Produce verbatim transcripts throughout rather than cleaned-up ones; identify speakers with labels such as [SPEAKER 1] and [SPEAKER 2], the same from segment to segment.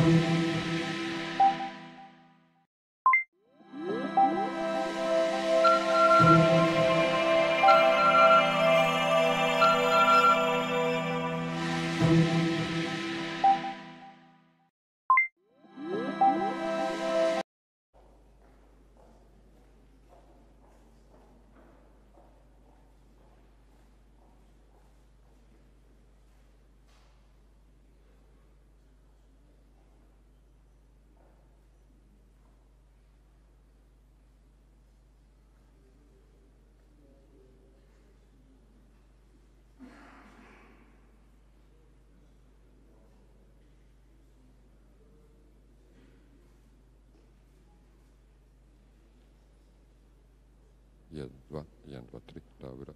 [SPEAKER 1] jedan, dva, jedan, dva, tri, dobro.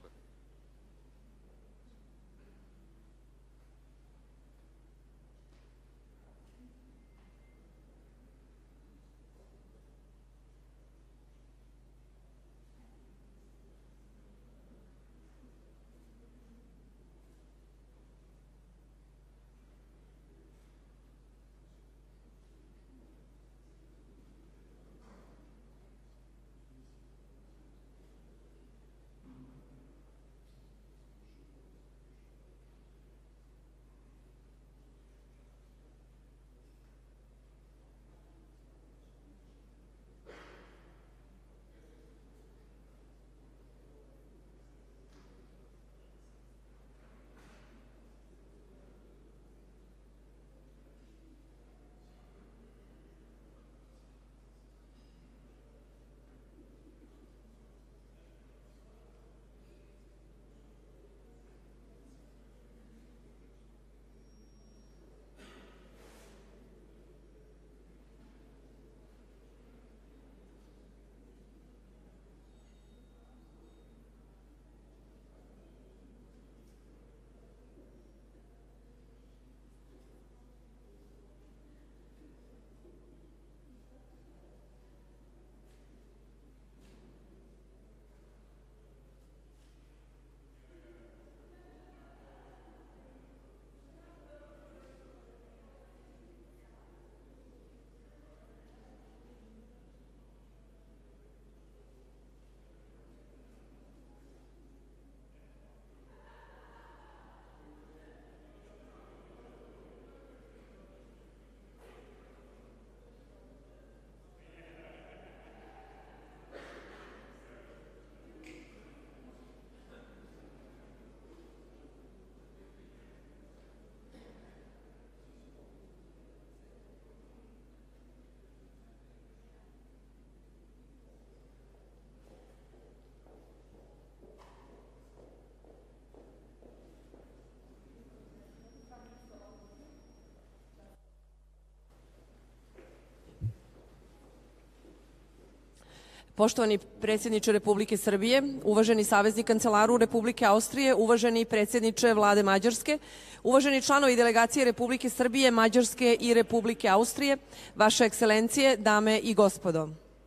[SPEAKER 2] Poštovani predsjedniče Republike Srbije, uvaženi savezni kancelaru Republike Austrije, uvaženi predsjedniče Vlade Mađarske, uvaženi članovi delegacije Republike Srbije, Mađarske i Republike Austrije, vaše ekscelencije, dame i gospodo.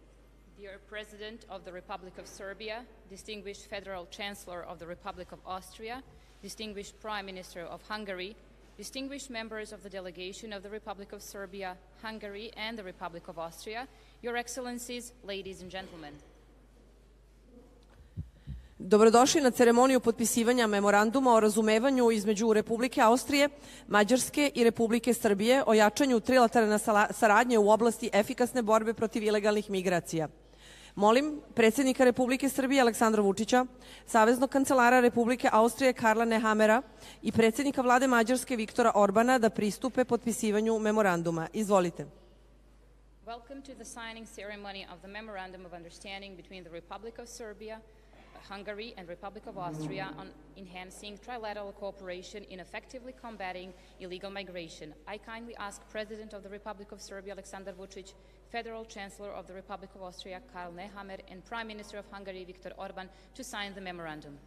[SPEAKER 3] Dear President of the Republic of Serbia, distinguished Federal Chancellor of the Republic of Austria, distinguished Prime Minister of Hungary, distinguished members of the delegation of the Republic of Serbia, Hungary, and the Republic of Austria, Your Excellencies, ladies and gentlemen.
[SPEAKER 2] Dobrodošli na ceremoniju potpisivanja memoranduma o razumevanju između Republike Austrije, Mađarske i Republike Srbije o jačanju trilateralne saradnje u oblasti efikasne borbe protiv ilegalnih migracija. Molim predsjednika Republike Srbije Aleksandra Vučića, saveznog kancelara Republike Austrije Karla Nehamera i predsjednika vlade Mađarske Viktora Orbana da pristupe potpisivanju memoranduma. Izvolite.
[SPEAKER 3] Welcome to the signing ceremony of the Memorandum of Understanding between the Republic of Serbia, Hungary, and Republic of Austria on enhancing trilateral cooperation in effectively combating illegal migration. I kindly ask President of the Republic of Serbia Aleksandar Vučić, Federal Chancellor of the Republic of Austria Karl Nehammer, and Prime Minister of Hungary Viktor Orban to sign the memorandum.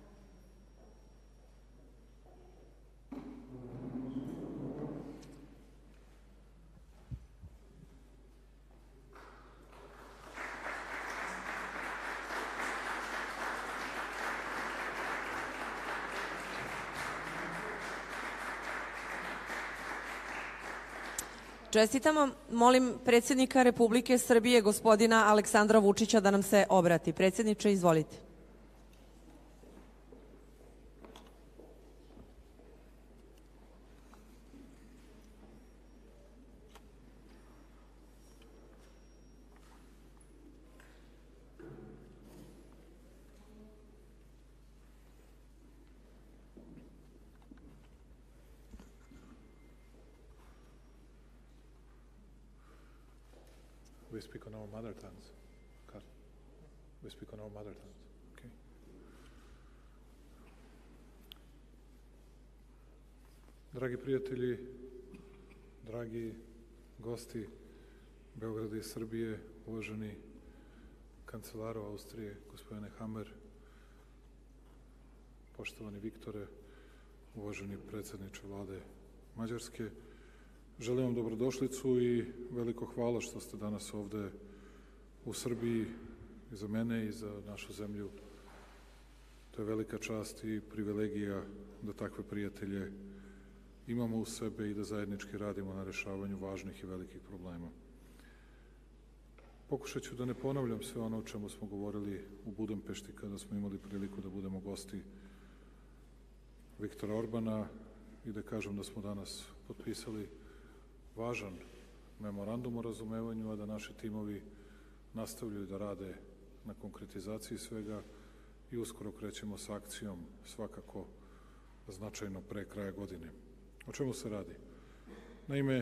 [SPEAKER 2] Čestitamo. Molim predsjednika Republike Srbije, gospodina Aleksandra Vučića, da nam se obrati. Predsjedniče, izvolite.
[SPEAKER 4] We speak on our mother tongues. Carl. We speak on our mother tongues. Okay. Dragi prijatelji, dragi gosti Beograda i Srbije, uvaženi kancelaru Austrije, gospodine Hammer, poštovani Viktore, uvaženi predsjedniče vlade Mađarske, želim vam dobrodošlicu i veliko hvala što ste danas ovde u Srbiji i za mene i za našu zemlju. To je velika čast i privilegija da takve prijatelje imamo u sebe i da zajednički radimo na rešavanju važnih i velikih problema. Pokušat ću da ne ponavljam sve ono o čemu smo govorili u Budimpešti kada smo imali priliku da budemo gosti Viktora Orbana i da kažem da smo danas potpisali važan memorandum o razumevanju, a da naši timovi nastavljaju da rade na konkretizaciji svega i uskoro krećemo sa akcijom svakako značajno pre kraja godine. O čemu se radi? Naime,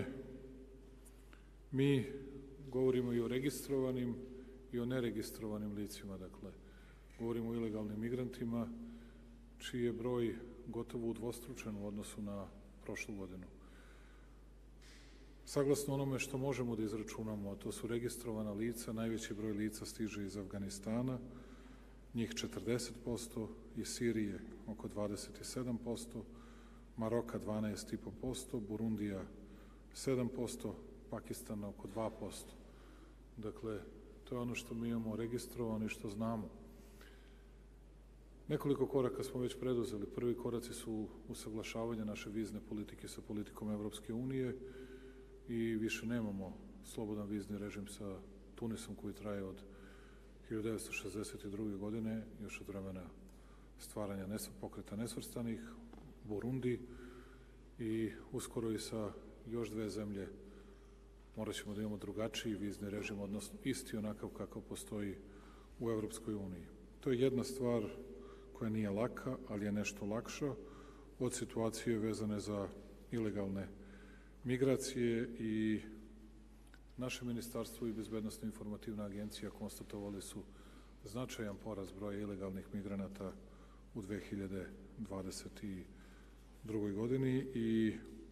[SPEAKER 4] mi govorimo i o registrovanim i o neregistrovanim licima, dakle, govorimo o ilegalnim migrantima, čiji je broj gotovo udvostručen u odnosu na prošlu godinu. Saglasno onome što možemo da izračunamo, a to su registrovana lica, najveći broj lica stiže iz Afganistana, njih četrdeset posto, iz Sirije oko dvadeset sedam posto, Maroka dvanaest i po posto, Burundija sedam posto, Pakistana oko dva posto. Dakle, to je ono što mi imamo registrovano i što znamo. Nekoliko koraka smo već preduzeli. Prvi koraci su usaglašavanje naše vizne politike sa politikom Evropske unije i više nemamo slobodan vizni režim sa Tunisom koji traje od hiljadu devetsto šezdeset druge. godine, još od vremena stvaranja pokreta nesvrstanih, Burundi i uskoro i sa još dve zemlje morat ćemo da imamo drugačiji vizni režim, odnosno isti onakav kakav postoji u Evropskoj uniji. To je jedna stvar koja nije laka, ali je nešto lakša od situacije vezane za ilegalne migracije i naše ministarstvo i Bezbednosno informativna agencija konstatovali su značajan porast broja ilegalnih migranata u dve hiljade dvadeset drugoj. godini i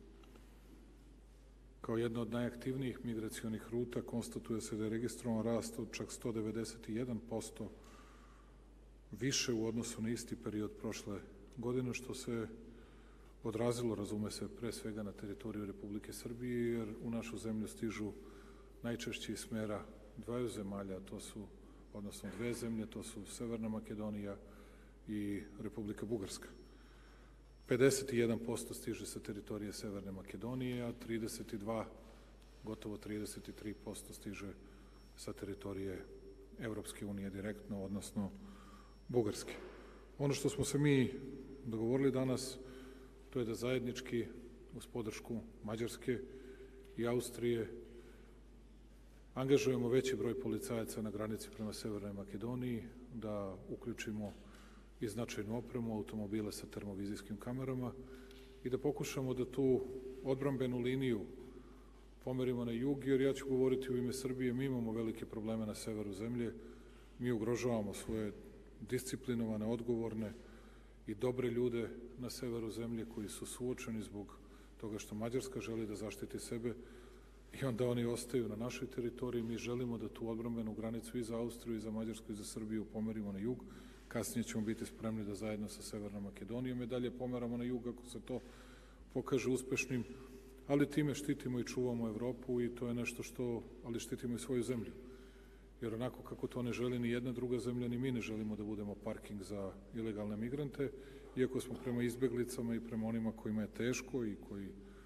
[SPEAKER 4] kao jedna od najaktivnijih migracionih ruta konstatuje se da je registrovan rast od čak sto devedeset jedan posto više u odnosu na isti period prošle godine, što se odrazilo, razume se, pre svega na teritoriju Republike Srbije, jer u našu zemlju stižu najčešće iz smera dvaju zemalja, to su, odnosno dve zemlje, to su Severna Makedonija i Republika Bugarska. pedeset jedan posto stiže sa teritorije Severne Makedonije, a trideset dva, gotovo trideset tri posto stiže sa teritorije Evropske unije direktno, odnosno Bugarske. Ono što smo se mi dogovorili danas, to je da zajednički, uz podršku Mađarske i Austrije, angažujemo veći broj policajaca na granici prema Severnoj Makedoniji, da uključimo i značajnu opremu, automobile sa termovizijskim kamerama i da pokušamo da tu odbrambenu liniju pomerimo na jug, jer ja ću govoriti u ime Srbije, mi imamo velike probleme na severu zemlje, mi ugrožavamo svoje disciplinovane, odgovorne i dobre ljude na severu zemlje koji su suočeni zbog toga što Mađarska želi da zaštiti sebe i onda oni ostaju na našoj teritoriji. Mi želimo da tu odbrambenu granicu i za Austriju i za Mađarsku i za Srbiju pomerimo na jug. Kasnije ćemo biti spremni da zajedno sa Severnom Makedonijom i dalje pomeramo na jug ako se to pokaže uspešnim, ali time štitimo i čuvamo Evropu i to je nešto što, ali štitimo i svoju zemlju. Jer onako kako to ne želi ni jedna druga zemlja, ni mi ne želimo da budemo parking za ilegalne migrante, iako smo prema izbeglicama i prema onima kojima je teško i koji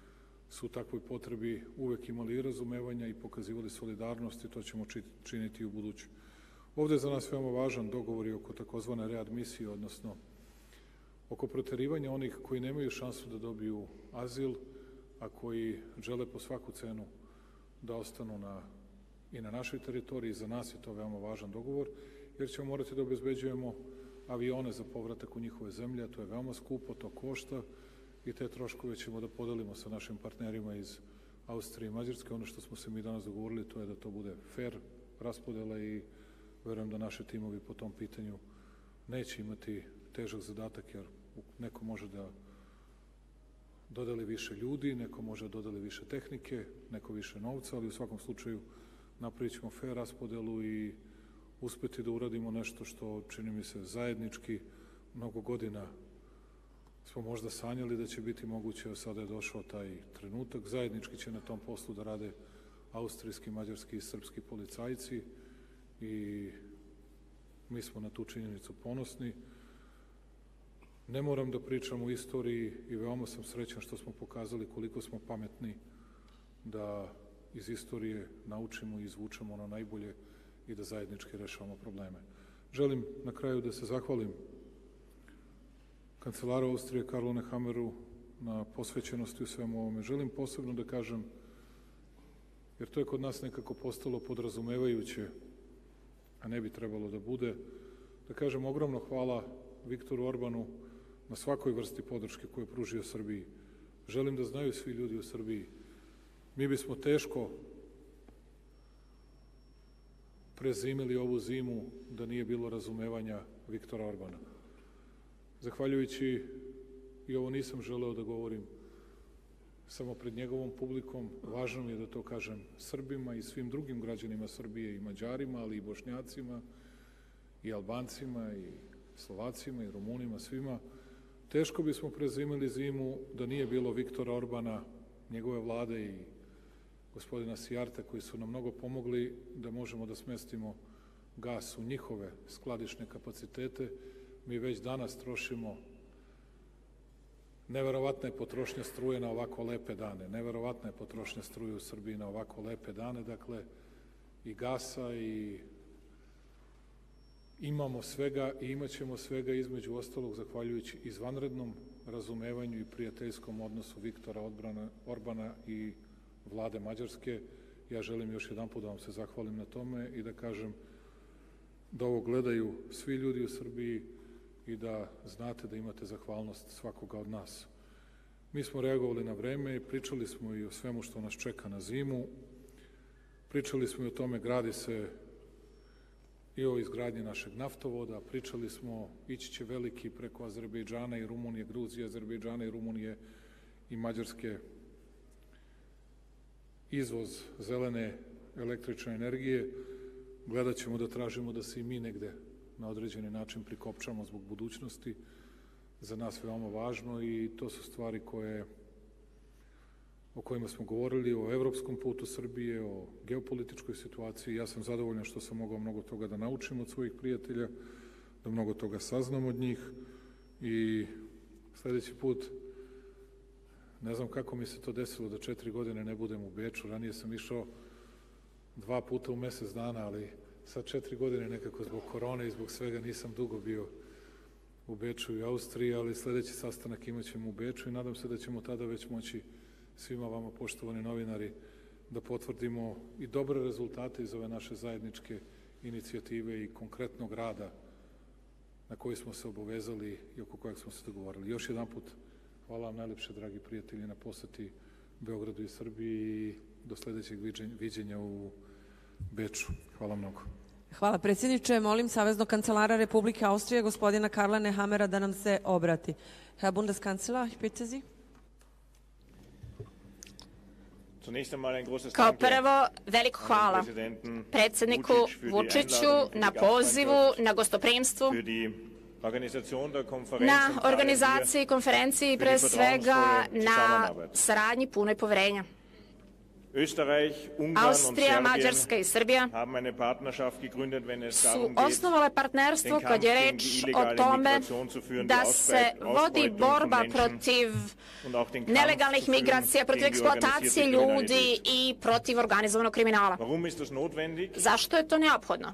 [SPEAKER 4] su u takvoj potrebi uvek imali i razumevanja i pokazivali solidarnost i to ćemo činiti i u buduće. Ovde je za nas veoma važan dogovor i oko takozvane readmisije, odnosno oko proterivanja onih koji nemaju šansu da dobiju azil, a koji žele po svaku cenu da ostanu na, i na našoj teritoriji. Za nas je to veoma važan dogovor, jer ćemo morati da obezbeđujemo avione za povratak u njihove zemlje, a to je veoma skupo, to košta i te troškove ćemo da podelimo sa našim partnerima iz Austrije i Mađarske. Ono što smo se mi danas dogovorili, to je da to bude fair raspodela i verujem da naše timovi po tom pitanju neće imati težak zadatak, jer neko može da dodeli više ljudi, neko može da dodeli više tehnike, neko više novca, ali u svakom slučaju napravit ćemo fair raspodelu i uspeti da uradimo nešto što, čini mi se, zajednički mnogo godina smo možda sanjali da će biti moguće, a sada je došao taj trenutak. Zajednički će na tom poslu da rade austrijski, mađarski i srpski policajci i mi smo na tu činjenicu ponosni. Ne moram da pričam o istoriji i veoma sam srećan što smo pokazali koliko smo pametni da iz istorije naučimo i izvučemo ono najbolje i da zajednički rešavamo probleme. Želim na kraju da se zahvalim kancelaru Austrije Karlu Nehammeru na posvećenosti u svemu ovome. Želim posebno da kažem, jer to je kod nas nekako postalo podrazumevajuće, a ne bi trebalo da bude, da kažem ogromno hvala Viktoru Orbanu na svakoj vrsti podrške koju je pružio Srbiji. Želim da znaju svi ljudi u Srbiji, mi bismo teško prezimili ovu zimu da nije bilo razumevanja Viktora Orbana. Zahvaljujući, i ovo nisam želeo da govorim samo pred njegovom publikom, važno mi je da to kažem Srbima i svim drugim građanima Srbije i Mađarima, ali i Bošnjacima i Albancima i Slovacima i Rumunima, svima. Teško bismo prezimili zimu da nije bilo Viktora Orbana, njegove vlade i gospodina Sijarta koji su nam mnogo pomogli da možemo da smestimo gas u njihove skladišne kapacitete. Mi već danas trošimo, neverovatna je potrošnja struje na ovako lepe dane, neverovatna je potrošnja struje u Srbiji na ovako lepe dane, dakle i gasa i imamo svega i imat ćemo svega, između ostalog zahvaljujući izvanrednom razumevanju i prijateljskom odnosu Viktora Orbana i vlade Mađarske. Ja želim još jedan put da vam se zahvalim na tome i da kažem da ovo gledaju svi ljudi u Srbiji i da znate da imate zahvalnost svakoga od nas. Mi smo reagovali na vreme i pričali smo i o svemu što nas čeka na zimu. Pričali smo i o tome, gradi se i o izgradnji našeg naftovoda, pričali smo, ići će veliki preko Azerbejdžana i Rumunije, Gruzije, Azerbejdžana i Rumunije i Mađarske izvoz zelene električne energije. Gledat ćemo da tražimo da se i mi negde na određeni način prikopčamo zbog budućnosti. Za nas veoma važno i to su stvari koje, o kojima smo govorili, o evropskom putu Srbije, o geopolitičkoj situaciji. Ja sam zadovoljan što sam mogao mnogo toga da naučim od svojih prijatelja, da mnogo toga saznam od njih i sledeći put, ne znam kako mi se to desilo da četiri godine ne budem u Beču. Ranije sam išao dva puta u mesec dana, ali sad četiri godine nekako zbog korone i zbog svega nisam dugo bio u Beču i Austriji, ali sledeći sastanak imat ćemo u Beču i nadam se da ćemo tada već moći svima vama, poštovani novinari, da potvrdimo i dobre rezultate iz ove naše zajedničke inicijative i konkretnog rada na koji smo se obavezali i oko kojeg smo se dogovorili. Još jedan put hvala vam najlepše, dragi prijatelji, na poseti Beogradu i Srbiji i do sledećeg viđenja u Beču. Hvala mnogo.
[SPEAKER 2] Hvala predsjedniče. Molim Saveznog kancelara Republike Austrije, gospodina Karla Nehammera, da nam se obrati. Herr Bundeskanzler, ich bitte Sie.
[SPEAKER 5] Kao prvo, veliko hvala predsjedniku Vučiću na pozivu, na gostoprimstvu, na organizaciji konferenciji i pre svega na saradnji punoj poverenja. Austrija, Mađarska i Srbija su osnovale partnerstvo kad je reč o tome da se vodi borba protiv nelegalnih migracija, protiv eksploatacije ljudi i protiv organizovanog kriminala. Zašto je to neophodno?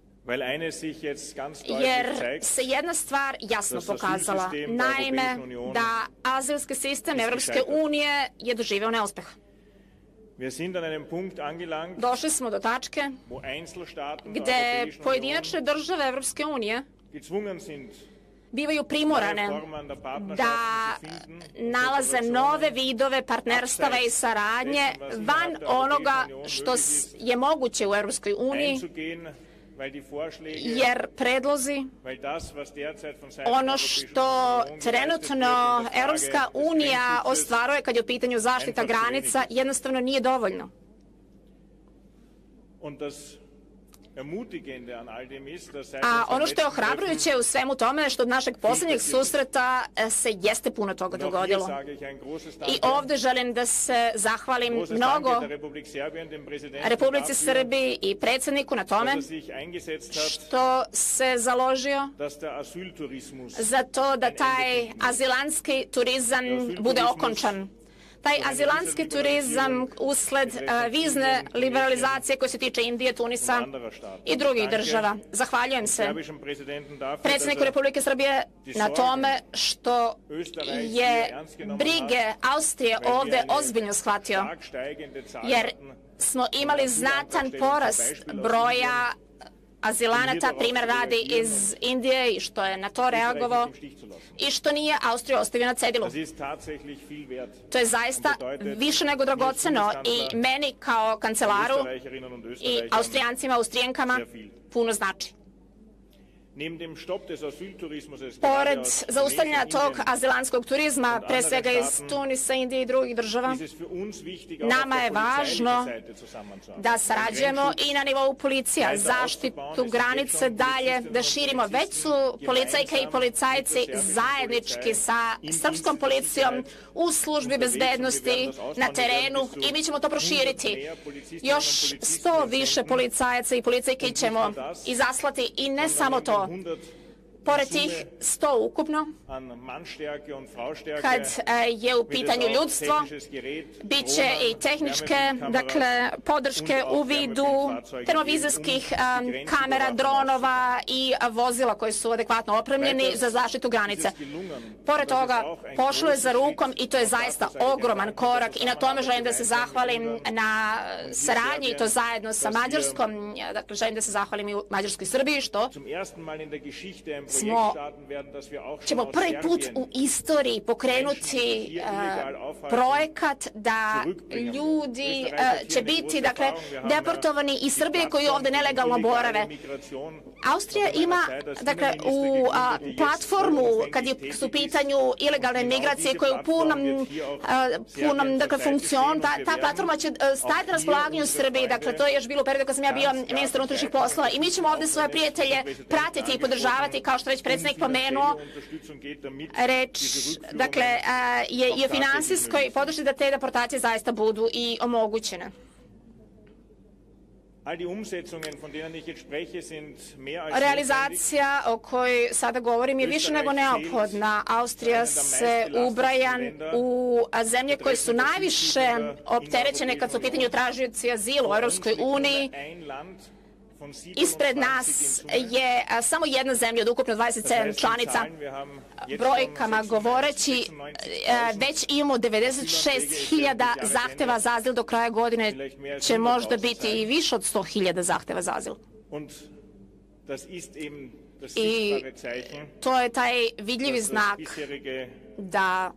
[SPEAKER 5] Jer se jedna stvar jasno pokazala, naime da azilski sistem Evropske unije je doživeo neuspeh. Došli smo do tačke gde pojedinačne države Evropske unije bivaju primorane da nalaze nove vidove partnerstava i saradnje van onoga što je moguće u Evropskoj uniji, jer predlozi, ono što trenutno Evropska unija ostvaruje kad je u pitanju zaštita granica, jednostavno nije dovoljno. A ono što je ohrabrujuće u svemu tome je što od našeg posljednjeg susreta se jeste puno toga dogodilo. I ovde želim da se zahvalim mnogo Republici Srbiji i predsjedniku na tome što se založio za to da taj azilantski turizam bude okončan. Taj azilantski turizam usled vizne liberalizacije koje se tiče Indije, Tunisa i drugih država. Zahvaljujem se predsjedniku Republike Srbije na tome što je brige Austrije ovde ozbiljno shvatio, jer smo imali znatan porast broja azilanata, primjer radi iz Indije, i što je na to reagovao i što nije Austriju ostavio na cedilu. To je zaista više nego dragoceno i meni kao kancelaru i Austrijancima, Austrijankama puno znači. Pored zaustavljanja tog azilantskog turizma, pre svega iz Tunisa, Indije i drugih država, nama je važno da sarađujemo i na nivou policija, zaštitu granice dalje, da širimo. Već su policajke i policajci zajednički sa srpskom policijom u službi bezbednosti na terenu i mi ćemo to proširiti. Još sto više policajaca i policajke ćemo izaslati i ne samo to. Pored tih sto ukupno, kad je u pitanju ljudstvo, bit će i tehničke, dakle, podrške u vidu termovizijskih kamera, dronova i vozila koji su adekvatno opremljeni za zaštitu granice. Pored toga, pošlo je za rukom i to je zaista ogroman korak i na tome želim da se zahvalim na saradnji i to zajedno sa Mađarskom. Dakle, želim da se zahvalim i u Mađarskoj i Srbiji, što smo, ćemo prvi put u istoriji pokrenuti uh, projekat da ljudi uh, će biti, dakle, deportovani iz Srbije koji ovde nelegalno borave. Austrija ima, dakle, u uh, platformu, kad je su u pitanju ilegalne migracije koje u punom, uh, punom dakle, funkcionu, ta, ta platforma će uh, staviti na raspolaganju u Srbiji, dakle, to je još bilo u periodu kad sam ja bio ministar unutrašnjih poslova i mi ćemo ovde svoje prijatelje pratiti i podržavati, kao što već predsjednik pomenuo, reč, dakle, je i o finansijskoj podršci da te deportacije zaista budu i omogućene. Realizacija o kojoj sada govorim je više nego neophodna. Austrija se ubraja u zemlje koje su najviše opterećene kad su u pitanju tražioci azila u Europskoj uniji. Ispred nas je samo jedna zemlja od ukupno dvadeset sedam članica. Brojkama govoreći, već imamo devedeset šest hiljada zahteva za azil, do kraja godine će možda biti i više od sto hiljada zahteva za azil. I to je taj vidljivi znak da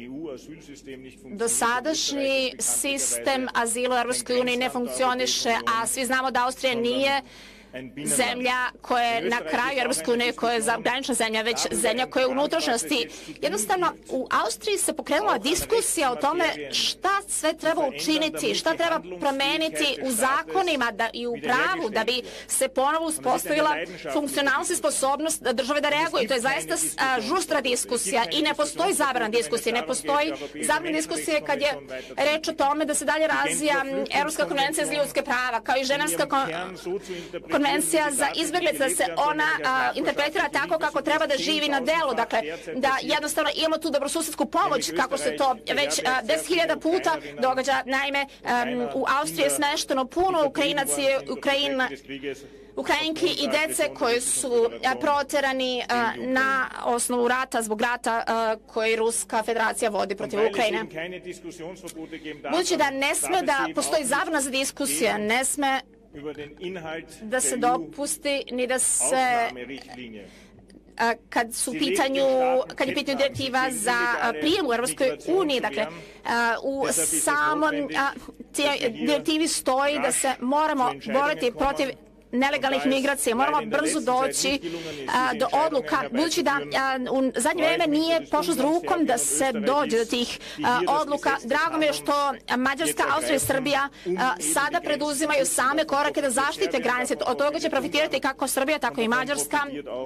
[SPEAKER 5] dosadašnji sistem azila u Europskoj uniji ne funkcioniše, a svi znamo da Austrija nije zemlja koja je na kraju Europske unije, koja je granična zemlja, već zemlja koja je u unutrašnjosti. Jednostavno, u Austriji se pokrenula diskusija o tome šta sve treba učiniti, šta treba promeniti u zakonima da, i u pravu da bi se ponovo uspostavila funkcionalnost i sposobnost države da reaguju. To je zaista a, žustra diskusija i ne postoji zabrana diskusije. Ne postoji zabrana diskusije kad je reč o tome da se dalje razvija Europska konvencija za ljudske prava, kao i Ženevska konvencija za izbjeglice, da se ona a, interpretira tako kako treba da živi na delu. Dakle, da jednostavno imamo tu dobrosusedsku pomoć, kako se to već deset hiljada puta događa. Naime, um, u Austriji je smešteno puno Ukrajinaca i Ukrajina, Ukrajinki i dece koji su a, proterani a, na osnovu rata, zbog rata a, koji Ruska federacija vodi protiv Ukrajine. Budući da ne sme da postoji zabrana za diskusije, ne sme da se dopusti ni da se kad su pitanju, kad je pitanju direktiva za prijem u Europskoj uniji, dakle, u samom direktivi stoji da se moramo boriti protiv nelegalnih migracija. Moramo brzo doći a, do odluka, budući da a, u zadnje vreme nije pošlo s rukom da se dođe do tih a, odluka. Drago mi je što Mađarska, Austrija i Srbija a, sada preduzimaju same korake da zaštite granice. Od toga će profitirati kako Srbija, tako i Mađarska,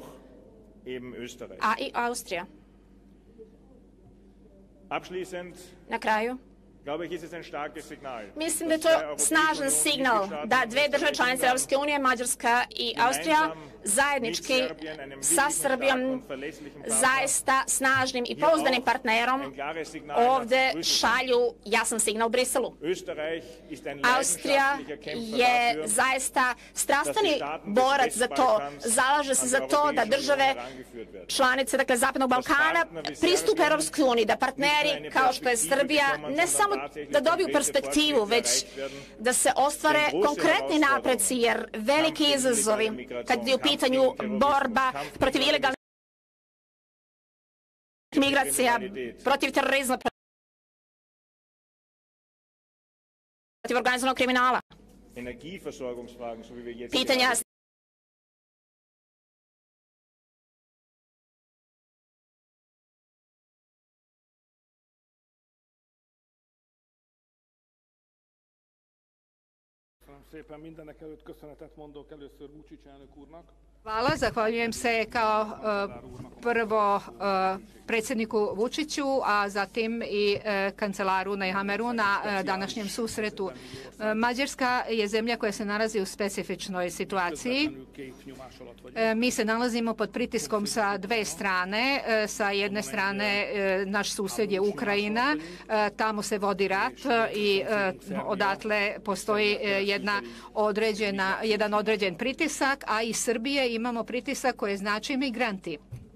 [SPEAKER 5] a i Austrija. Na kraju, mislim da je to snažan signal da dve države članice Europske unije, Mađarska i Austrija, zajednički sa Srbijom, zaista snažnim i pouzdanim partnerom, ovde šalju jasan signal Briselu. Austrija je zaista strastveni borac za to, zalaže se za to da države članice, dakle, Zapadnog Balkana pristupe Europskoj uniji, da partneri kao što je Srbija ne samo da dobiju perspektivu, već da se ostvare konkretni napreci, jer veliki izazovi kad je u pitanju borba protiv ilegalnih migracija, protiv terorizma, protiv organizovanog kriminala, pitanja
[SPEAKER 6] Hvala, zahvaljujem se kao uh, prvo uh, predsjedniku Vučiću, a zatim i uh, kancelaru Nehammeru na uh, današnjem susretu. Uh, Mađarska je zemlja koja se nalazi u specifičnoj situaciji. Uh, mi se nalazimo pod pritiskom sa dve strane. Uh, sa jedne strane uh, naš susjed je Ukrajina, uh, tamo se vodi rat i uh, odatle postoji uh, jedna određena, jedan određen pritisak, a i Srbije imamo pritisak koje znači migranti.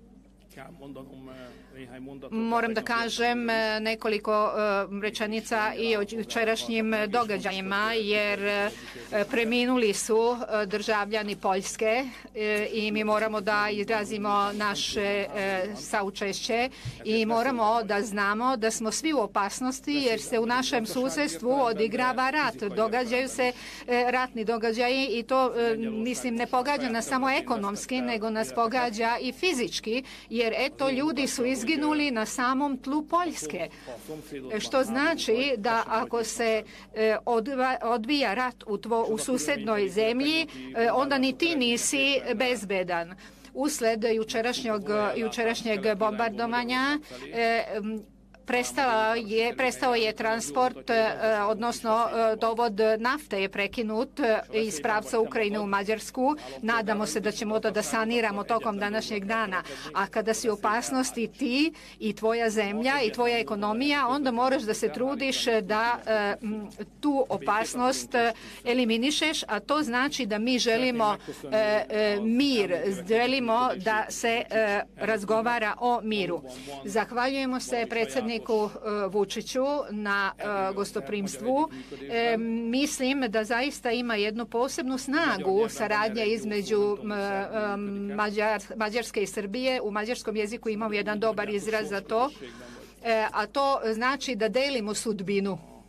[SPEAKER 6] Moram da kažem nekoliko rečenica i o jučerašnjim događajima, jer preminuli su državljani Poljske i mi moramo da izrazimo naše saučešće i moramo da znamo da smo svi u opasnosti, jer se u našem susjedstvu odigrava rat. Događaju se ratni događaji i to, mislim, ne pogađa nas samo ekonomski, nego nas pogađa i fizički, jer eto, ljudi su izginuli na samom tlu Poljske. Što znači da ako se odvija rat u, tvo, u susjednoj zemlji, onda ni ti nisi bezbedan. Usled jučerašnjeg, jučerašnjeg bombardovanja Prestao je, prestao je transport, odnosno dovod nafte je prekinut iz pravca Ukrajine u Mađarsku. Nadamo se da ćemo to da saniramo tokom današnjeg dana. A kada si u opasnosti ti i tvoja zemlja i tvoja ekonomija, onda moraš da se trudiš da tu opasnost eliminišeš, a to znači da mi želimo mir, želimo da se razgovara o miru. Zahvaljujemo se predsjedniku Vučiću na uh, gostoprimstvu. E, mislim da zaista ima jednu posebnu snagu saradnja između uh, Mađar, Mađarske i Srbije. U mađarskom jeziku imamo jedan dobar izraz za to, e, a to znači da delimo sudbinu.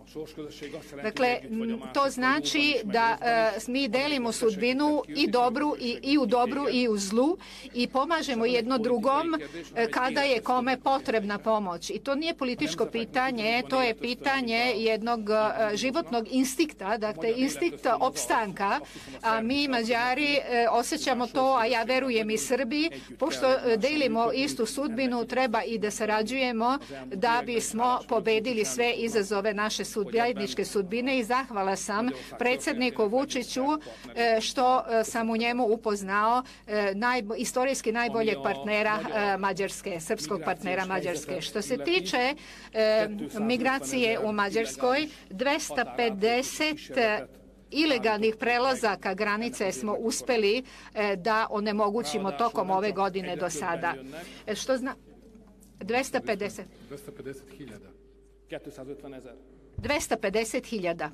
[SPEAKER 6] Dakle, to znači da uh, mi delimo sudbinu i dobru i, i u dobru i u zlu i pomažemo jedno drugom uh, kada je kome potrebna pomoć. I to nije političko pitanje, to je pitanje jednog uh, životnog instinkta, dakle instinkt opstanka. A mi Mađari uh, osjećamo to, a ja verujem i Srbi, pošto uh, delimo istu sudbinu, treba i da sarađujemo da bismo pobedili sve izazove naše zajedničke sudbine i zahvala sam predsjedniku Vučiću što sam u njemu upoznao najbo, istorijski najboljeg partnera Mađarske, srpskog partnera Mađarske. Što se tiče migracije u Mađarskoj, dvesta pedeset ilegalnih prelazaka granice smo uspeli da onemogućimo tokom ove godine do sada. Što zna... dvesta pedeset. dvesta pedeset hiljada.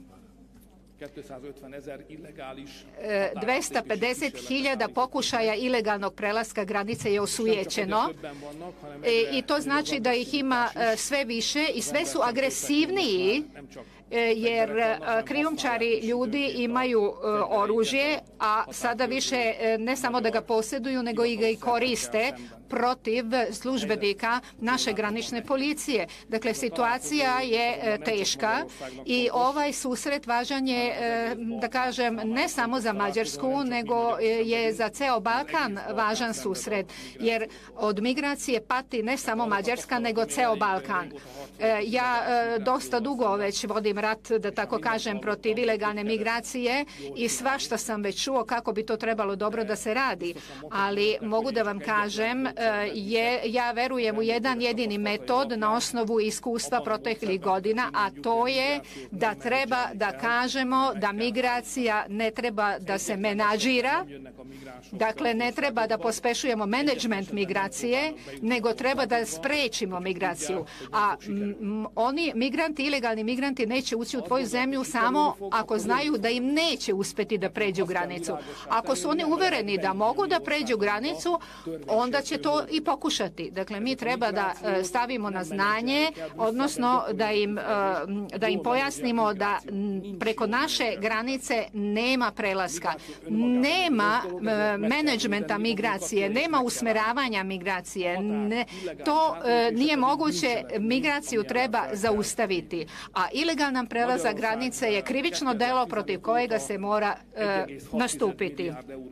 [SPEAKER 6] dvesta pedeset hiljada pokušaja ilegalnog prelaska granice je osujećeno i to znači da ih ima sve više i sve su agresivniji jer krijumčari ljudi imaju oružje, a sada više ne samo da ga posjeduju, nego i ga i koriste protiv službenika naše granične policije. Dakle, situacija je teška i ovaj susret važan je, da kažem, ne samo za Mađarsku, nego je za ceo Balkan važan susret, jer od migracije pati ne samo Mađarska, nego ceo Balkan. Ja dosta dugo već vodim rat, da tako kažem, protiv ilegalne migracije i svašta sam već čuo kako bi to trebalo dobro da se radi, ali mogu da vam kažem, je, ja verujem u jedan jedini metod na osnovu iskustva proteklih godina, a to je da treba da kažemo da migracija ne treba da se menadžira, dakle ne treba da pospešujemo menadžment migracije, nego treba da sprečimo migraciju. A m, oni migranti, ilegalni migranti neće ući u tvoju zemlju samo ako znaju da im neće uspeti da pređu granicu. Ako su oni uvereni da mogu da pređu granicu, onda će to i pokušati. Dakle, mi treba da stavimo na znanje, odnosno da im, da im pojasnimo da preko naše granice nema prelaska, nema menadžmenta migracije, nema usmeravanja migracije. Ne, to nije moguće, migraciju treba zaustaviti. A ilegalan prelazak granice je krivično delo protiv kojega se mora nastupiti.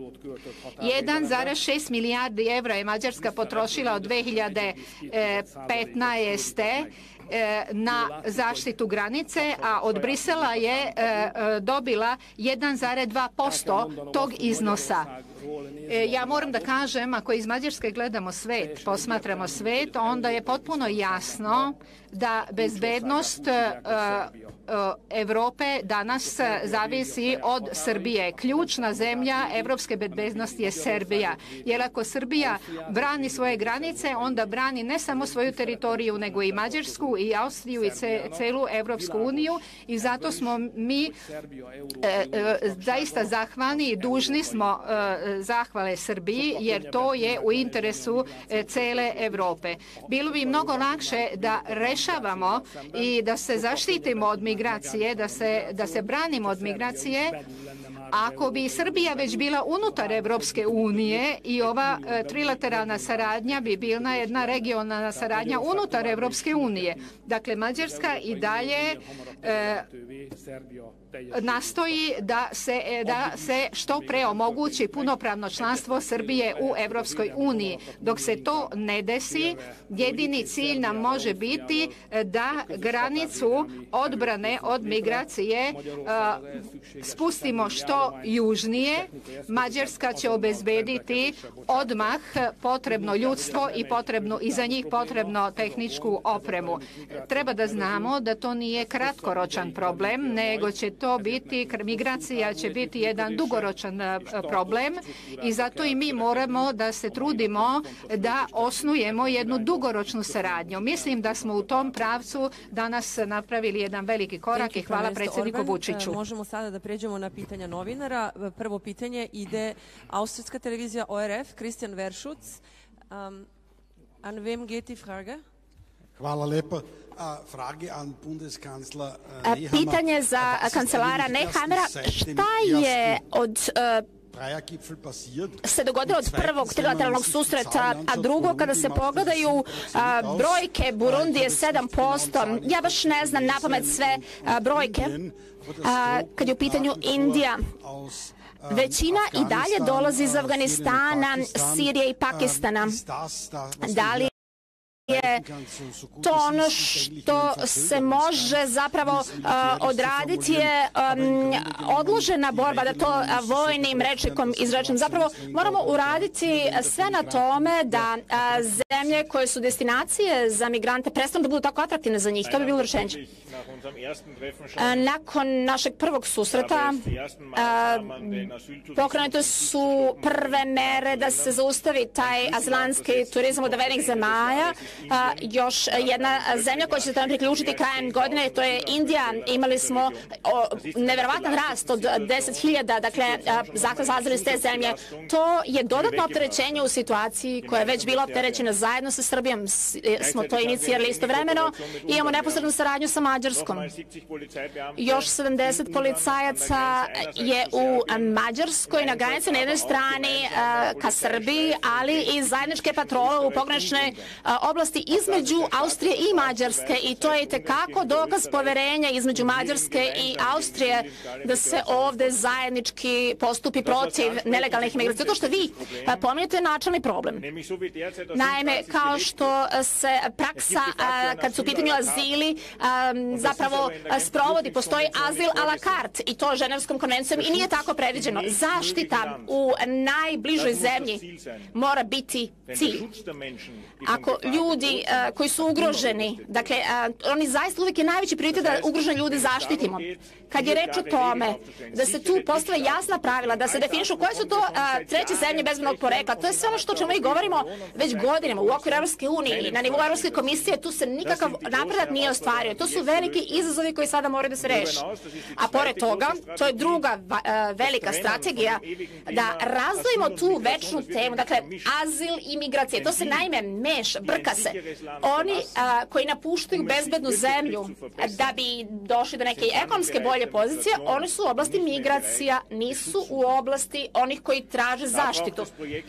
[SPEAKER 6] jedan zarez šest milijardi evra je Mađarska potrošila od dve hiljade petnaeste. na zaštitu granice, a od Brisela je dobila jedan zarez dva posto tog iznosa. Ja moram da kažem, ako iz Mađarske gledamo svet, posmatramo svet, onda je potpuno jasno da bezbednost Evrope danas zavisi od Srbije. Ključna zemlja evropske bezbednosti je Srbija. Jer ako Srbija brani svoje granice, onda brani ne samo svoju teritoriju, nego i Mađarsku i Austriju i celu Evropsku uniju i zato smo mi zaista zahvalni i dužni smo zahvale Srbiji, jer to je u interesu cele Evrope. Bilo bi mnogo lakše da rešavamo i da se zaštitimo od migracije, da se, da se branimo od migracije, ako bi Srbija već bila unutar Evropske unije i ova e, trilateralna saradnja bi bila jedna regionalna saradnja unutar Evropske unije. Dakle, Mađarska i dalje e, nastoji da se, da se što pre omogući punopravno članstvo Srbije u Evropskoj uniji. Dok se to ne desi, jedini cilj nam može biti da granicu odbrane od migracije uh, spustimo što južnije. Mađarska će obezbediti odmah potrebno ljudstvo i potrebnu i za njih potrebno tehničku opremu. Treba da znamo da to nije kratkoročan problem, nego će to biti, migracija će biti jedan dugoročan problem i zato i mi moramo da se trudimo da osnujemo jednu dugoročnu saradnju. Mislim da smo u tom pravcu danas napravili jedan veliki korak i hvala predsjedniku Vučiću.
[SPEAKER 2] Možemo sada da pređemo na pitanja novinara. Prvo pitanje ide austrijska televizija O R F, Christian Verschutz. Um, an wem geht die Frage?
[SPEAKER 7] Hvala lepa.
[SPEAKER 5] Pitanje za kancelara Nehamera, šta je od se dogodilo od prvog trilateralnog susreta, a drugo kada se pogledaju a, brojke, Burundi je sedam posto, ja baš ne znam napamet sve a, brojke, a, kad je u pitanju Indija. Većina i dalje dolazi iz Afganistana, Sirije i Pakistana. Da li je to ono što se može zapravo uh, odraditi je um, odložena borba, da to uh, vojnim rečnikom izrečem. Zapravo moramo uraditi sve na tome da uh, zemlje koje su destinacije za migrante prestanu da budu tako atraktivne za njih. To bi bilo rešenje. Uh, nakon našeg prvog susreta uh, pokrenute su prve mere da se zaustavi taj azilanski turizam od navedenih zemalja. A, još jedna zemlja koja će se tamo priključiti krajem godine, to je Indija. Imali smo o, neverovatan rast od deset hiljada, dakle, zaklad zalazili iz te zemlje. To je dodatno opterećenje u situaciji koja je već bila opterećena zajedno sa Srbijom. Smo to inicirali istovremeno i imamo neposrednu saradnju sa Mađarskom. Još sedamdeset policajaca je u Mađarskoj na granici na jednoj strani ka Srbiji, ali i zajedničke patrole u pograničnoj oblasti između Austrije i Mađarske, i to je itekako dokaz poverenja između Mađarske i Austrije da se ovde zajednički postupi protiv nelegalnih migracija. To što vi pominjete je načelni problem. Naime, kao što se praksa kad su u pitanju azili zapravo sprovodi, postoji azil a la carte i to Ženevskom konvencijom i nije tako predviđeno. Zaštita u najbližoj zemlji mora biti cilj. Ako ljudi uh, koji su ugroženi, dakle, uh, oni zaista uvijek je najveći prioritet da ugrožene ljude zaštitimo. Kad je reč o tome da se tu postave jasna pravila, da se definišu koje su to uh, treće zemlje bezbednog porekla, to je sve ono što čemu mi govorimo već godinama u okviru Evropske unije i na nivou Evropske komisije, tu se nikakav napredak nije ostvario. To su veliki izazovi koji sada moraju da se reše. A pored toga, to je druga uh, velika strategija, da razdvojimo tu večnu temu, dakle, azil i migracije. To se naime meša, brka se. Oni a, koji napuštaju bezbednu zemlju da bi došli do neke ekonomske bolje pozicije, oni su u oblasti migracija, nisu u oblasti onih koji traže zaštitu.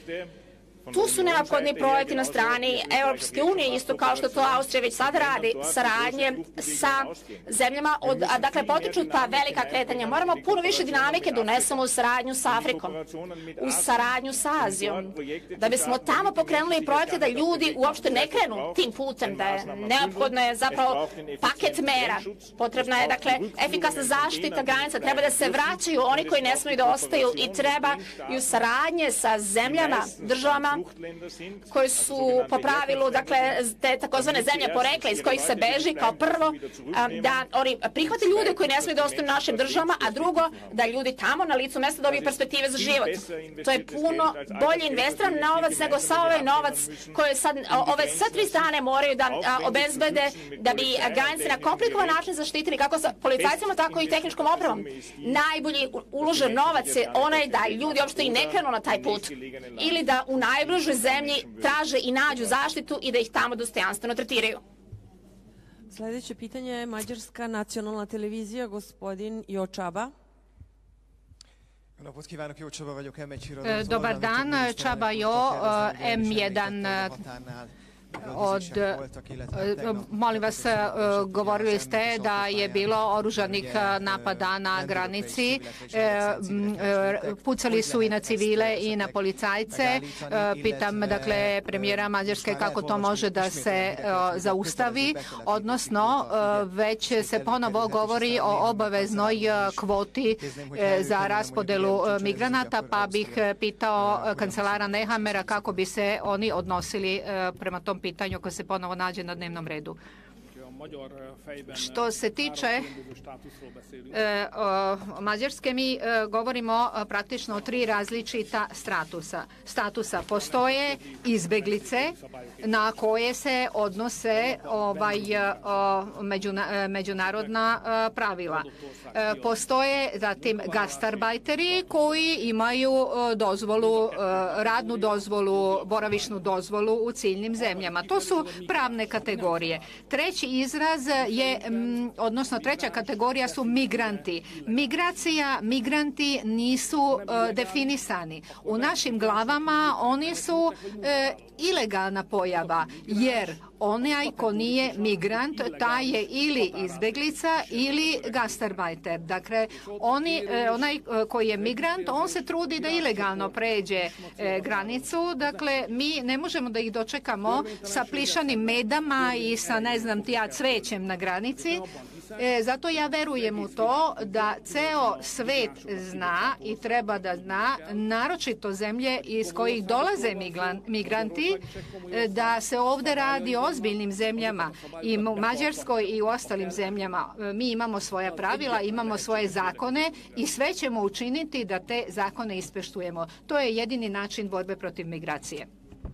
[SPEAKER 5] Tu su neophodni projekti na strani Europske unije, isto kao što to Austrija već sada radi, saradnje sa zemljama, od, a, dakle, potiču ta velika kretanja. Moramo puno više dinamike da unesemo u saradnju sa Afrikom, u saradnju sa Azijom, da bismo tamo pokrenuli projekte da ljudi uopšte ne krenu tim putem, da je neophodno je zapravo paket mera. Potrebna je, dakle, efikasna zaštita granica, treba da se vraćaju oni koji ne smiju da ostaju i treba i u saradnje sa zemljama, državama, koje su po pravilu, dakle, te takozvane zemlje porekla iz kojih se beži, kao prvo da oni prihvate ljude koji ne smiju da ostanu u našim državama, a drugo da ljudi tamo na licu mesta dobiju perspektive za život. To je puno bolje investiran novac nego sa ovaj novac koje sad ove sve tri strane moraju da obezbede da bi granice na komplikovan način zaštitili kako sa policajcima, tako i tehničkom opremom. Najbolji uložen novac je onaj da ljudi uopšte i ne krenu na taj put ili da u najbližoj zemlji traže i nađu zaštitu i da ih tamo dostojanstveno tretiraju.
[SPEAKER 2] Sljedeće pitanje je Mađarska nacionalna televizija, gospodin Jo Čaba.
[SPEAKER 6] Dobar dan, Čaba Jo, M jedan od, molim vas, govorili ste da je bilo oružanih napada na granici, pucali su i na civile i na policajce. Pitam, dakle, premijera Mađarske kako to može da se zaustavi, odnosno već se ponovo govori o obaveznoj kvoti za raspodelu migranata, pa bih pitao kancelara Nehamera kako bi se oni odnosili prema tom pitanju koje se ponovo nađe na dnevnom redu. Što se tiče e, o, Mađarske, mi e, govorimo e, praktično o tri različita statusa. Statusa postoje izbeglice na koje se odnose ovaj, o, međuna, međunarodna a, pravila. E, postoje zatim gastarbajteri koji imaju a, dozvolu, a, radnu dozvolu, boravišnu dozvolu u ciljnim zemljama. To su pravne kategorije. Treći izraz je, m, odnosno treća kategorija su migranti. Migracija, migranti nisu e, definisani. U našim glavama oni su e, ilegalna pojava, jer onaj ko nije migrant, taj je ili izbeglica ili gastarbajter. Dakle, oni, e, onaj koji je migrant, on se trudi da ilegalno pređe e, granicu. Dakle, mi ne možemo da ih dočekamo sa plišanim medama i sa, ne znam ti ja, cvećem na granici. E, zato ja verujem u to da ceo svet zna i treba da zna, naročito zemlje iz kojih dolaze migranti, e, da se ovde radi o ozbiljnim zemljama i u Mađarskoj i u ostalim zemljama. E, mi imamo svoja pravila, imamo svoje zakone i sve ćemo učiniti da te zakone ispeštujemo. To je jedini način borbe protiv migracije.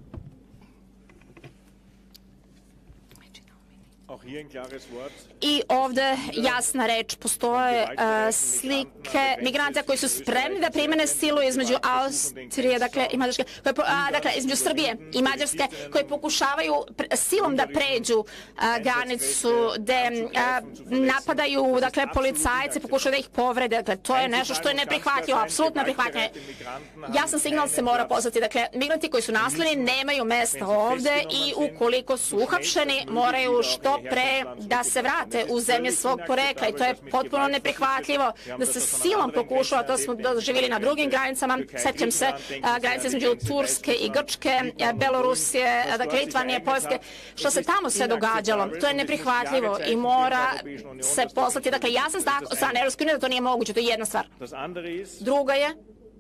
[SPEAKER 5] I ovde jasna reč, postoje uh, slike migranta koji su spremni da primene silu između Austrije, dakle i Mađarske, koje, a, dakle između Srbije i Mađarske, koji pokušavaju pre, silom da pređu a, granicu, gde a, napadaju dakle policajce, pokušaju da ih povrede. Dakle, to je nešto što je neprihvatljivo, apsolutno neprihvatljivo. Jasan signal se mora poslati. Dakle, migranti koji su nasljedni nemaju mesta ovde i ukoliko su uhapšeni moraju što pre da se vrate u zemlje svog porekla i to je potpuno neprihvatljivo da se silom pokušava, to smo doživjeli na drugim granicama, sećam se a, granice između Turske i Grčke, a, Belorusije, a, dakle Litvanije, Poljske, što se tamo sve događalo, to je neprihvatljivo i mora se poslati, dakle jasan stav od strane Evropske unije da to nije moguće, to je jedna stvar. Druga je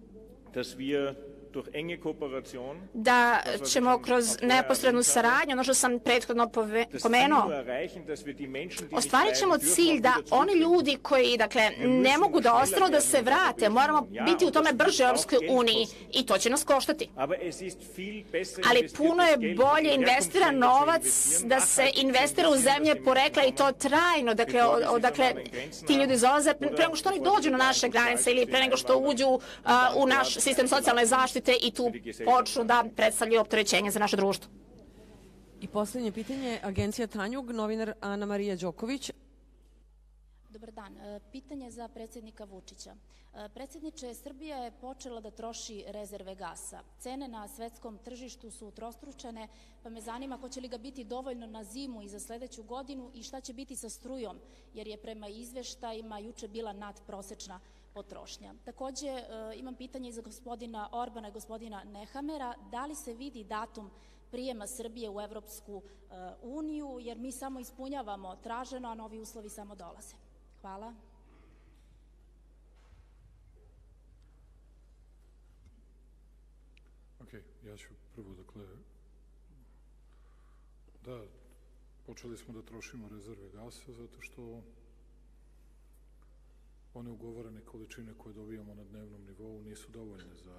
[SPEAKER 5] da ćemo kroz neposrednu saradnju, ono što sam prethodno pomenuo, ostvarit ćemo cilj da oni ljudi koji dakle, ne mogu da ostanu da se vrate, moramo biti u tome brže u Europskoj uniji i to će nas koštati. Ali puno je bolje investiran novac da se investira u zemlje porekla i to trajno, dakle, odakle ti ljudi zolaze pre nego što oni dođu na naše granice ili pre nego što uđu uh, u naš sistem socijalne zaštite i tu počnu da predstavljaju opterećenje za naše društvo.
[SPEAKER 2] I poslednje pitanje, Agencija Tanjug, novinar Ana Marija Đoković.
[SPEAKER 7] Dobar dan. Pitanje za predsjednika Vučića. Predsjedniče, Srbija je počela da troši rezerve gasa. Cene na svetskom tržištu su utrostručene, pa me zanima hoće li ga biti dovoljno na zimu i za sledeću godinu i šta će biti sa strujom, jer je prema izveštajima juče bila nadprosečna potrošnja. Takođe, imam pitanje i za gospodina Orbana i gospodina Nehamera. Da li se vidi datum prijema Srbije u Evropsku uniju, jer mi samo ispunjavamo traženo, a novi uslovi samo dolaze? Hvala.
[SPEAKER 4] Ok, ja ću prvo, dakle, da, počeli smo da trošimo rezerve gasa zato što one ugovorene količine koje dobijamo na dnevnom nivou nisu dovoljne za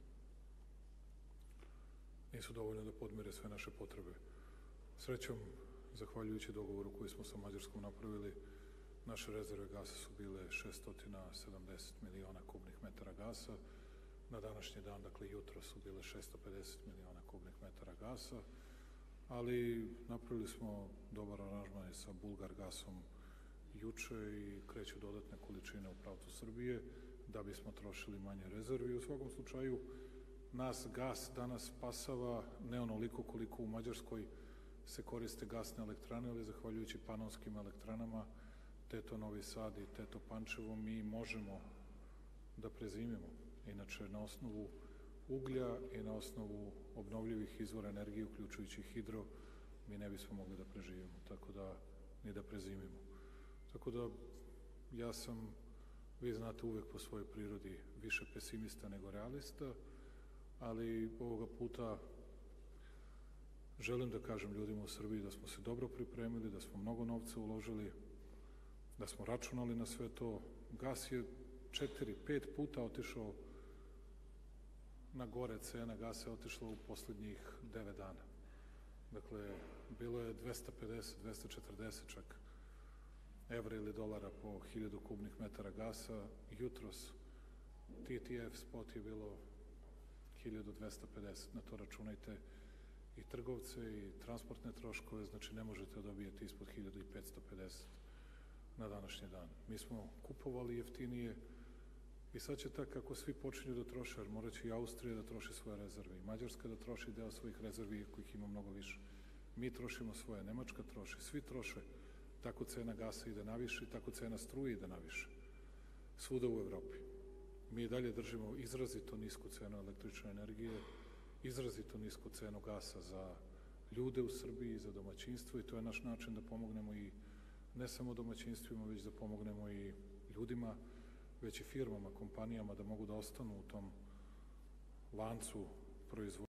[SPEAKER 4] nisu dovoljne da podmire sve naše potrebe. Srećom, zahvaljujući dogovoru koji smo sa Mađarskom napravili, naše rezerve gasa su bile šesto sedamdeset miliona kubnih metara gasa. Na današnji dan, dakle jutro, su bile šesto pedeset miliona kubnih metara gasa, ali napravili smo dobar aranžman sa Bulgargasom juče i kreću dodatne količine u pravcu Srbije da bismo trošili manje rezervi. U svakom slučaju, nas gas danas spasava ne onoliko koliko u Mađarskoj se koriste gasne elektrane, ali zahvaljujući panonskim elektranama Teto Novi Sad i Teto Pančevo mi možemo da prezimimo. Inače, na osnovu uglja i na osnovu obnovljivih izvora energije, uključujući hidro, mi ne bismo mogli da preživimo, tako da ni da prezimimo. Tako da ja sam, vi znate, uvek po svojoj prirodi više pesimista nego realista, ali ovoga puta Želim da kažem ljudima u Srbiji da smo se dobro pripremili, da smo mnogo novca uložili, da smo računali na sve to. Gas je četiri, pet puta otišao na gore, cena gasa je otišla u poslednjih devet dana. Dakle, bilo je dvesta pedeset, dvesta četrdeset čak evra ili dolara po hiljadu kubnih metara gasa. Jutros T T F spot je bilo hiljadu dvesta pedeset. Na to računajte i trgovce i transportne troškove, znači ne možete dobijeti ispod hiljadu petsto pedeset na današnji dan. Mi smo kupovali jeftinije i sad će tako kako svi počinju da troše, jer morat će i Austrija da troši svoje rezerve, i Mađarska da troši deo svojih rezervi, iako ih ima mnogo više. Mi trošimo svoje, Nemačka troši, svi troše. Tako cena gasa ide naviše i tako cena struje ide naviše. Svuda u Evropi. Mi i dalje držimo izrazito nisku cenu električne energije, izrazito nisku cenu gasa za ljude u Srbiji, za domaćinstvo, i to je naš način da pomognemo i ne samo domaćinstvima, već da pomognemo i ljudima, već i firmama, kompanijama da mogu da ostanu u tom lancu proizvodnje.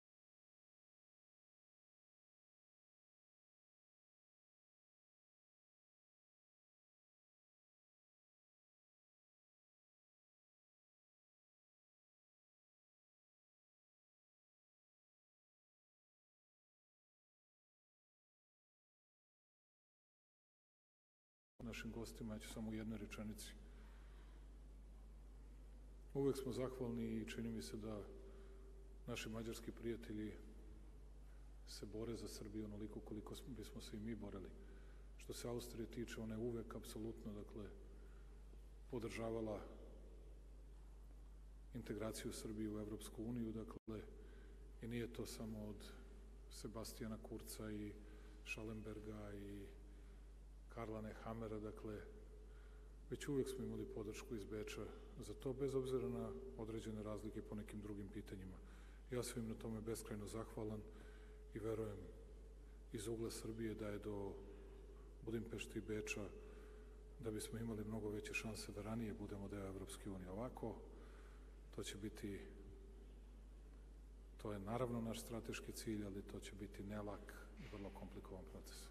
[SPEAKER 4] Našim gostima, ja ću samo u jednoj rečenici. Uvek smo zahvalni i čini mi se da naši mađarski prijatelji se bore za Srbiju onoliko koliko bismo se i mi borili. Što se Austrije tiče, ona je uvek apsolutno, dakle, podržavala integraciju Srbije u Evropsku uniju, dakle, i nije to samo od Sebastijana Kurca i Schallenberga i Karla Hamera, dakle, već uvek smo imali podršku iz Beča za to, bez obzira na određene razlike po nekim drugim pitanjima. Ja sam im na tome beskrajno zahvalan i verujem iz ugla Srbije da je do Budimpešte i Beča, da bismo imali mnogo veće šanse da ranije budemo deo Evropske unije. Ovako, to će biti, to je naravno naš strateški cilj, ali to će biti nelak i vrlo komplikovan proces.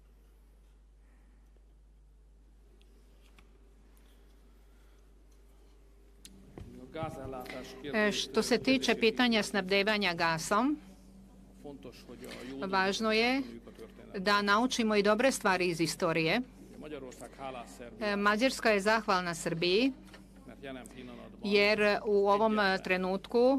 [SPEAKER 6] Što se tiče pitanja snabdevanja gasom, važno je da naučimo i dobre stvari iz istorije. Mađarska je zahvalna Srbiji, jer u ovom trenutku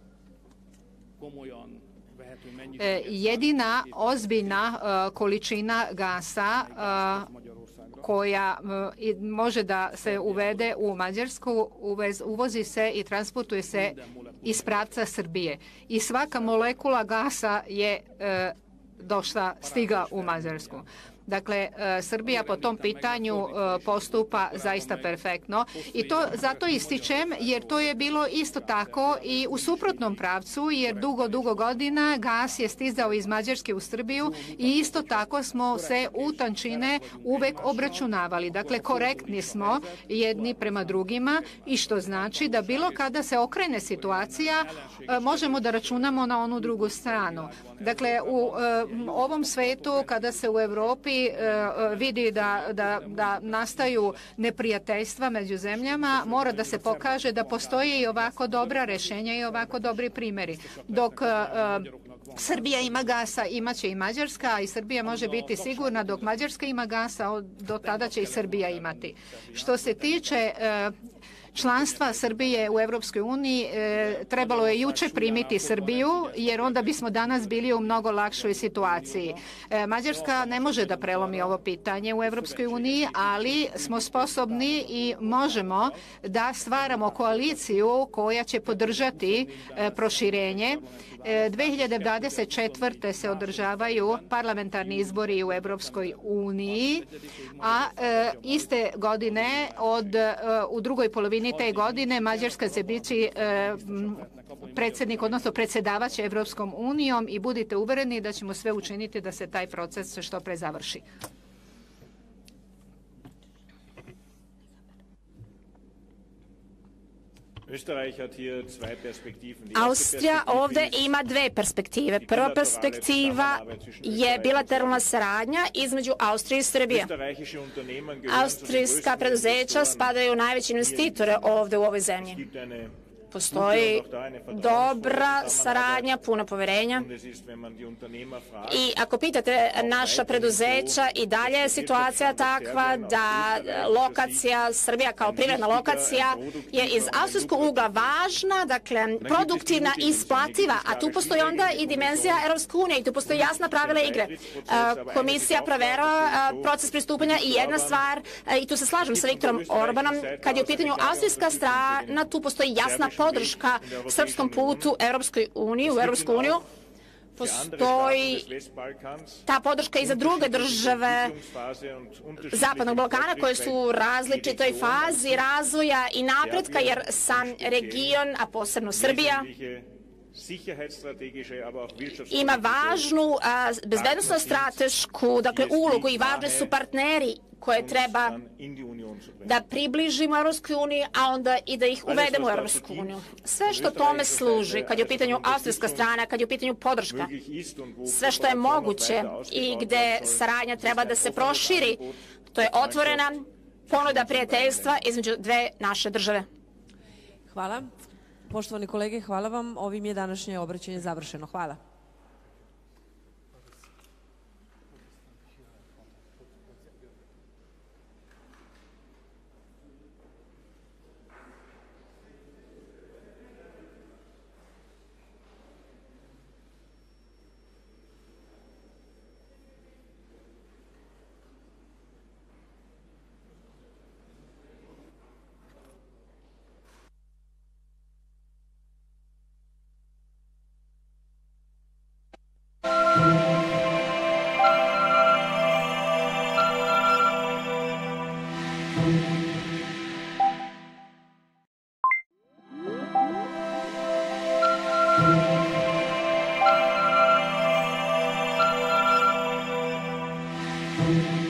[SPEAKER 6] jedina ozbiljna količina gasa koja može da se uvede u Mađarsku, uvozi se i transportuje se iz pravca Srbije. I svaka molekula gasa je došla, stiga u Mađarsku. Dakle, Srbija po tom pitanju postupa zaista perfektno i to zato ističem jer to je bilo isto tako i u suprotnom pravcu jer dugo, dugo godina gas je stizao iz Mađarske u Srbiju i isto tako smo se u tančine uvek obračunavali. Dakle, korektni smo jedni prema drugima i što znači da bilo kada se okrene situacija možemo da računamo na onu drugu stranu. Dakle, u ovom svetu kada se u Evropi vidi da, da, da nastaju neprijateljstva među zemljama, mora da se pokaže da postoje i ovako dobra rešenja i ovako dobri primjeri. Dok Srbija ima gasa, imaće i Mađarska, a i Srbija može biti sigurna dok Mađarska ima gasa, do tada će i Srbija imati. Što se tiče članstva Srbije u Evropskoj uniji, e, trebalo je juče primiti Srbiju, jer onda bismo danas bili u mnogo lakšoj situaciji. E, Mađarska ne može da prelomi ovo pitanje u Evropskoj uniji, ali smo sposobni i možemo da stvaramo koaliciju koja će podržati e, proširenje. E, dve hiljade dvadeset četvrte. se održavaju parlamentarni izbori u Evropskoj uniji, a e, iste godine od, e, u drugoj polovini te godine Mađarska će biti e, predsjednik, odnosno predsjedavaće Evropskom unijom i budite uvereni da ćemo sve učiniti da se taj proces što pre završi.
[SPEAKER 5] Austrija ovde ima dve perspektive. Prva perspektiva je bilateralna saradnja između Austrije i Srbije. Austrijska preduzeća spadaju u najveće investitore ovde u ovoj zemlji. Postoji dobra saradnja, puno poverenja i ako pitate naša preduzeća i dalje je situacija takva da lokacija, Srbija kao privredna lokacija je iz austrijskog ugla važna, dakle produktivna i isplativa, a tu postoji onda i dimenzija Europske unije i tu postoji jasna pravila igre. Komisija proverava proces pristupanja i jedna stvar, i tu se slažem sa Viktorom Orbanom, kad je u pitanju austrijska strana, tu postoji jasna podrška srpskom putu Evropskoj uniji, u Evropsku uniju. Postoji ta podrška i za druge države Zapadnog Balkana koje su u različitoj fazi razvoja i napretka, jer sam region, a posebno Srbija, ima važnu bezbednosno stratešku dakle, ulogu i važni su partneri koje treba da približimo Europskoj uniji, a onda i da ih uvedemo u Europsku uniju. Sve što tome služi, kad je u pitanju austrijska strana, kad je u pitanju podrška, sve što je moguće i gde saradnja treba da se proširi, to je otvorena ponuda prijateljstva između dve naše države.
[SPEAKER 2] Hvala. Poštovani kolege, hvala vam. Ovim je današnje obraćanje završeno. Hvala.
[SPEAKER 8] Thank you.